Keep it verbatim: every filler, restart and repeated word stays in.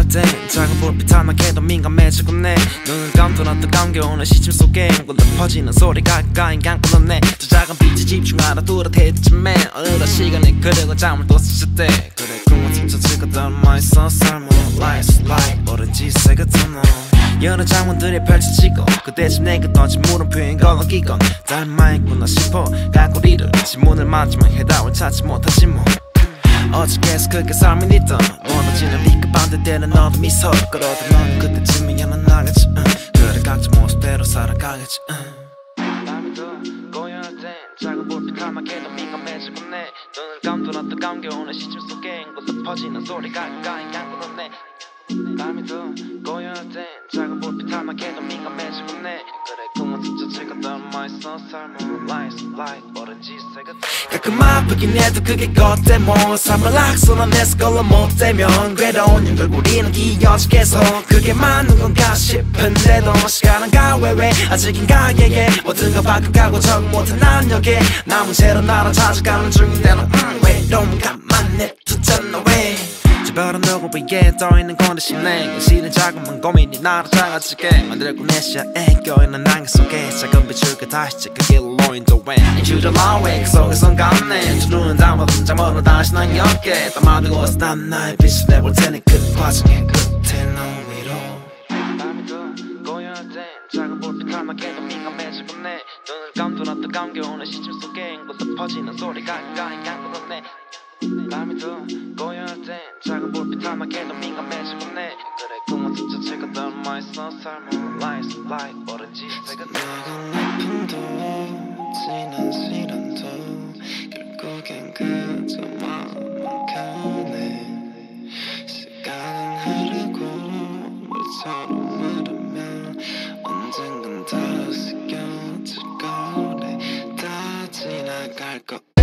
땐 작은 불빛 하나에도 민감해지고 내 눈을 감도났던 감겨오는 시침 속에 굴러 퍼지는 소리가 가까이 안고 넣네 저 작은 빛에 집중하다 뚜렷해지지만 어느덧 시간이 흐르고 잠을 또 스칠 때 그래 꿈은 진짜 즐거던 맛있어 삶은 Life's like 오렌지색 같은 너 여러 장문들이 펼쳐지고 그대집 내게 던진 물음표인 걸 넘기건 닮아있구나 싶어 갈고리를 지문을 맞으면 해답을 찾지 못하지 뭐 어저께서 그게 삶이니던 무너지는 B급 반대되는 너도 미소 끌어도 넌 그때쯤이야 난 나겠지 응. 그래 각자 모습대로 살아가겠지 응. 밤이 더 고요할 땐 작은 불빛 하나에도 민감해지고 내 눈을 감도났던 감겨오는 시침 속에 앵글로 퍼지는 소리가 가까이 안고 넣네 밤이 더 고요할 땐 작은 불빛 하나에도 민감해지고 내 그래 꿈은 진짜 즐거던 맛있어 삶은 Life's like 오렌지색 같은 가끔 아프긴 해도 그게 것 때문 삶을 악순환해서 걸러 못되면 괴로운 연결고리는 이어져 계속 그게 맞는 건가 싶은데도 시간은 가 왜 왜 아직인가 예예 모든 거 바꿔가고 적응 못한 난 여기에 남은 채로 나를 찾아가는 중인데 너 음, 외로움 가만 냅두잖아 왜 주변은 누구 위에 떠있는 건데 싶네 실은 자그만 고민이 나를 작아지게 만들고 내 시야에 껴있는 안개 속에 작은 빛을 그 다시 찍그 길로 인도해 주저나 왜 그 속에선 감네 두 눈은 담아둔 잠으로 다시 난 엮게 담아두고서 난 나의 빛을 내볼 테니 그 과정의 끝에 너 위로 밤이 더 고요할 땐 작은 불빛 하나에도 민감해지고 내 눈을 감도났던 감겨오는 시침 속에 앵글로 퍼지는 소리가 가까이 안고 넣네 밤이 더 고요할 땐 작은 불빛 하나에도 민감해지고 내 그래 꿈은 진짜 즐거던 맛있어 삶은 Life's like 오렌지색 같은 낡은 아픔도 지난 시련도 결국엔 그저 마음만 가네 시간은 흐르고 물처럼 흐르면 언젠간 다시 껴질 거래 다 지나갈 거